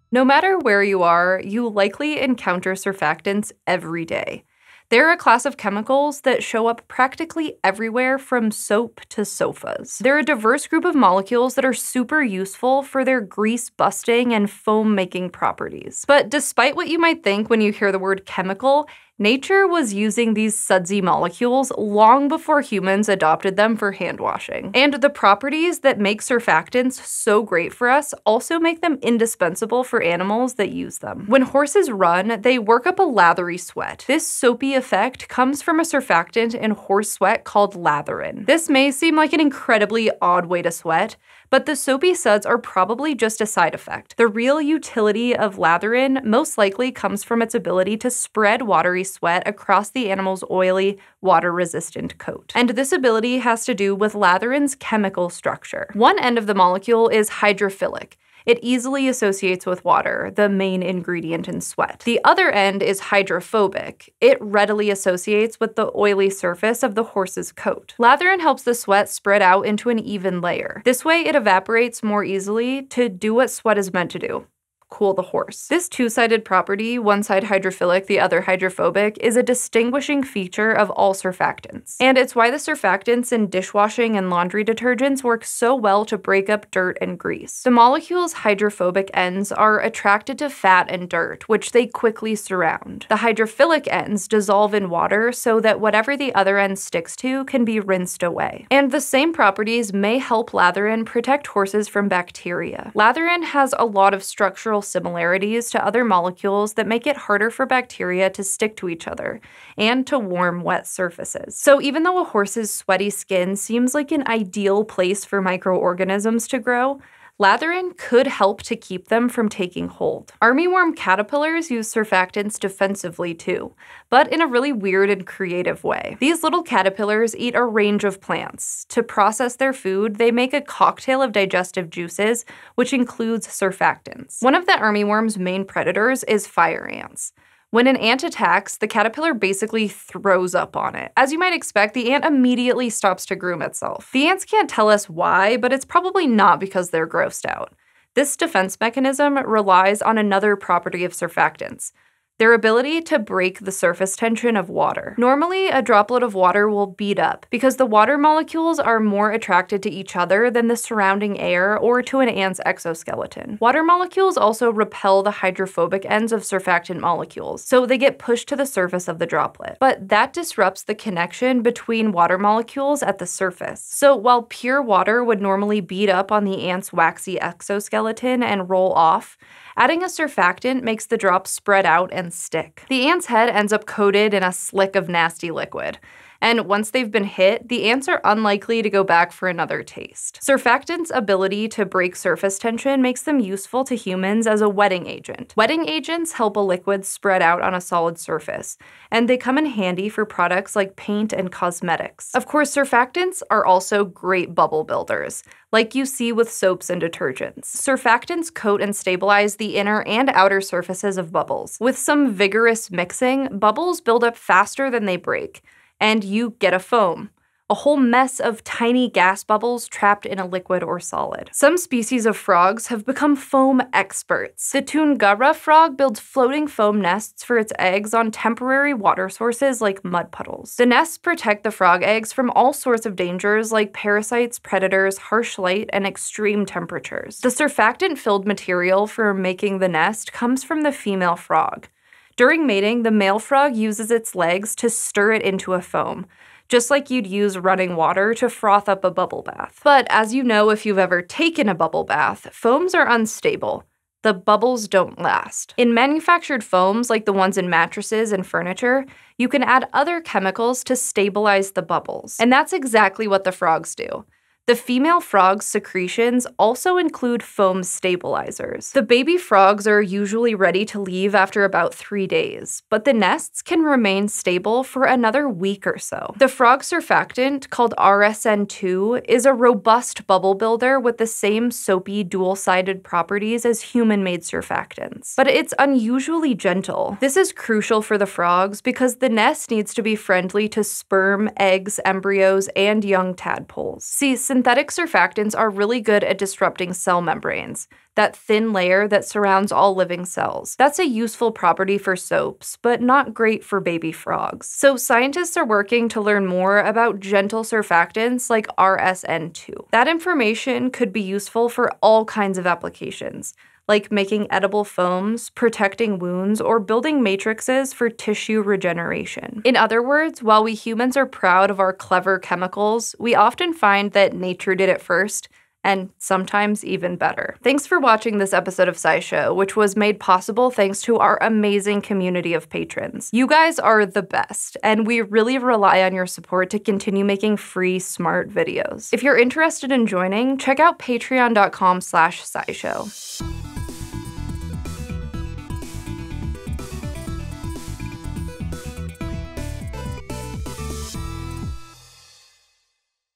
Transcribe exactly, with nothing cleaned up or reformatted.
No matter where you are, you likely encounter surfactants every day. They're a class of chemicals that show up practically everywhere from soap to sofas. They're a diverse group of molecules that are super useful for their grease-busting and foam-making properties. But despite what you might think when you hear the word chemical, nature was using these sudsy molecules long before humans adopted them for hand washing. And the properties that make surfactants so great for us also make them indispensable for animals that use them. When horses run, they work up a lathery sweat. This soapy effect comes from a surfactant in horse sweat called latherin. This may seem like an incredibly odd way to sweat, but the soapy suds are probably just a side effect. The real utility of latherin most likely comes from its ability to spread watery sweat across the animal's oily, water-resistant coat. And this ability has to do with latherin's chemical structure. One end of the molecule is hydrophilic. It easily associates with water, the main ingredient in sweat. The other end is hydrophobic. It readily associates with the oily surface of the horse's coat. Latherin helps the sweat spread out into an even layer. This way, it evaporates more easily to do what sweat is meant to do: cool the horse. This two-sided property, one side hydrophilic, the other hydrophobic, is a distinguishing feature of all surfactants. And it's why the surfactants in dishwashing and laundry detergents work so well to break up dirt and grease. The molecule's hydrophobic ends are attracted to fat and dirt, which they quickly surround. The hydrophilic ends dissolve in water so that whatever the other end sticks to can be rinsed away. And the same properties may help latherin protect horses from bacteria. Latherin has a lot of structural similarities to other molecules that make it harder for bacteria to stick to each other and to warm, wet surfaces. So even though a horse's sweaty skin seems like an ideal place for microorganisms to grow, latherin could help to keep them from taking hold. Armyworm caterpillars use surfactants defensively too, but in a really weird and creative way. These little caterpillars eat a range of plants. To process their food, they make a cocktail of digestive juices, which includes surfactants. One of the armyworm's main predators is fire ants. When an ant attacks, the caterpillar basically throws up on it. As you might expect, the ant immediately stops to groom itself. The ants can't tell us why, but it's probably not because they're grossed out. This defense mechanism relies on another property of surfactants: their ability to break the surface tension of water. Normally, a droplet of water will bead up because the water molecules are more attracted to each other than the surrounding air or to an ant's exoskeleton. Water molecules also repel the hydrophobic ends of surfactant molecules, so they get pushed to the surface of the droplet. But that disrupts the connection between water molecules at the surface. So while pure water would normally bead up on the ant's waxy exoskeleton and roll off, adding a surfactant makes the drops spread out and stick. The ant's head ends up coated in a slick of nasty liquid, and once they've been hit, the ants are unlikely to go back for another taste. Surfactants' ability to break surface tension makes them useful to humans as a wetting agent. Wetting agents help a liquid spread out on a solid surface, and they come in handy for products like paint and cosmetics. Of course, surfactants are also great bubble builders, like you see with soaps and detergents. Surfactants coat and stabilize the inner and outer surfaces of bubbles. With some vigorous mixing, bubbles build up faster than they break, and you get a foam, a whole mess of tiny gas bubbles trapped in a liquid or solid. Some species of frogs have become foam experts. The Toongarra frog builds floating foam nests for its eggs on temporary water sources like mud puddles. The nests protect the frog eggs from all sorts of dangers like parasites, predators, harsh light, and extreme temperatures. The surfactant-filled material for making the nest comes from the female frog. During mating, the male frog uses its legs to stir it into a foam, just like you'd use running water to froth up a bubble bath. But as you know if you've ever taken a bubble bath, foams are unstable. The bubbles don't last. In manufactured foams, like the ones in mattresses and furniture, you can add other chemicals to stabilize the bubbles. And that's exactly what the frogs do. The female frog's secretions also include foam stabilizers. The baby frogs are usually ready to leave after about three days, but the nests can remain stable for another week or so. The frog surfactant, called R S N two, is a robust bubble builder with the same soapy dual-sided properties as human-made surfactants, but it's unusually gentle. This is crucial for the frogs because the nest needs to be friendly to sperm, eggs, embryos, and young tadpoles. See, synthetic surfactants are really good at disrupting cell membranes, that thin layer that surrounds all living cells. That's a useful property for soaps, but not great for baby frogs. So scientists are working to learn more about gentle surfactants like R S N two. That information could be useful for all kinds of applications, like making edible foams, protecting wounds, or building matrices for tissue regeneration. In other words, while we humans are proud of our clever chemicals, we often find that nature did it first, and sometimes even better. Thanks for watching this episode of SciShow, which was made possible thanks to our amazing community of patrons. You guys are the best, and we really rely on your support to continue making free, smart videos. If you're interested in joining, check out patreon dot com slash scishow.